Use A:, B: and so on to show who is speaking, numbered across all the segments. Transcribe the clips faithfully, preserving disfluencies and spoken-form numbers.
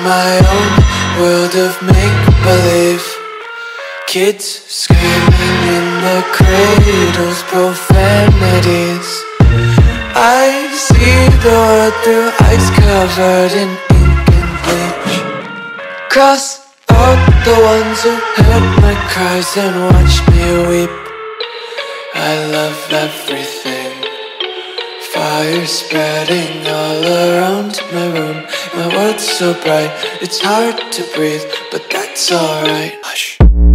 A: my own world of make-believe. Kids screaming in their cradles, profanities. I see the world through eyes covered in ink and bleach. Cross out the ones who heard my cries and watched me weep. I love everything. Fire spreading all around my room. My world's so bright, it's hard to breathe, but that's alright. Hush.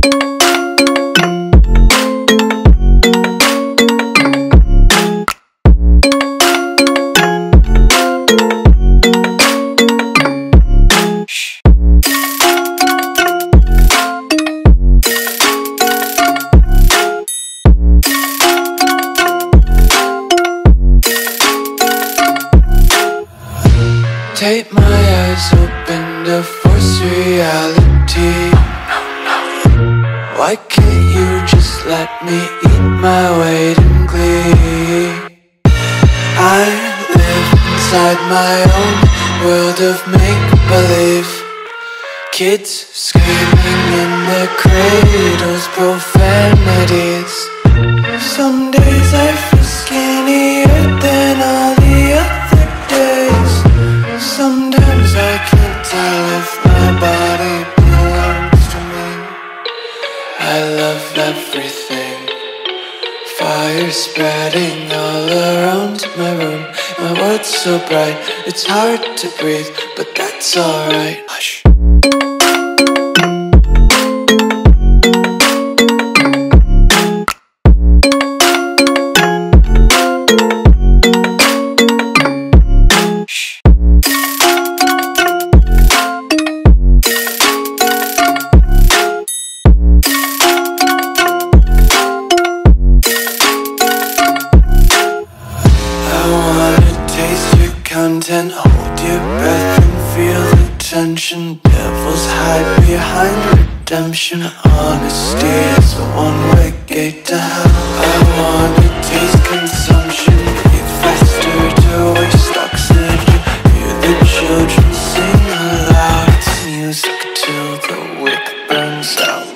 A: Take my eyes open to force reality. Why can't you just let me eat my weight in glee? I live inside my own world of make-believe. Kids screaming in their cradles, profanities. Some days I feel skinnier than all the other days. Sometimes I can't tell if my body belongs to me. I love everything. Fire spreading all around my room. My world's so bright, it's hard to breathe, but that's alright. Hush. Content, hold your breath and feel the tension. Devils hide behind redemption. Honesty is a one-way gate to hell. I wanna taste consumption, breathe faster to waste oxygen. Hear the children sing aloud. It's music till the wick burns out.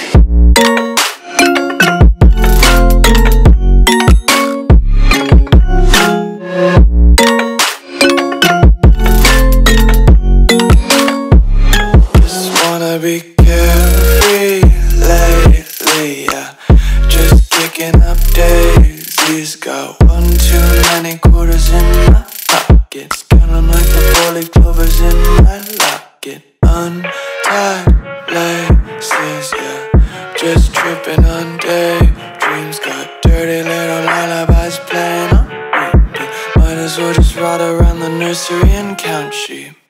A: Be carefree lately, yeah. Just kicking up daisies. Got one too many quarters in my pockets. Count 'em like the four-leaf clovers in my locket. Untied laces, yeah. Just tripping on daydreams. Got dirty little lullabies playing on repeat. Might as well just ride around the nursery and count sheep.